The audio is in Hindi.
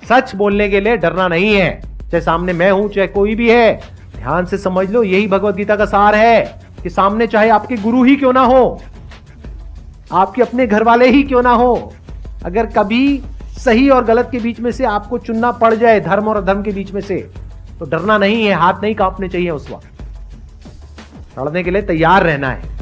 सच बोलने के लिए डरना नहीं है, चाहे सामने मैं हूं चाहे कोई भी है। ध्यान से समझ लो, यही भगवत गीता का सार है कि सामने चाहे आपके गुरु ही क्यों ना हो, आपके अपने घर वाले ही क्यों ना हो, अगर कभी सही और गलत के बीच में से आपको चुनना पड़ जाए, धर्म और अधर्म के बीच में से, तो डरना नहीं है, हाथ नहीं कांपने चाहिए, उस वक्त लड़ने के लिए तैयार रहना है।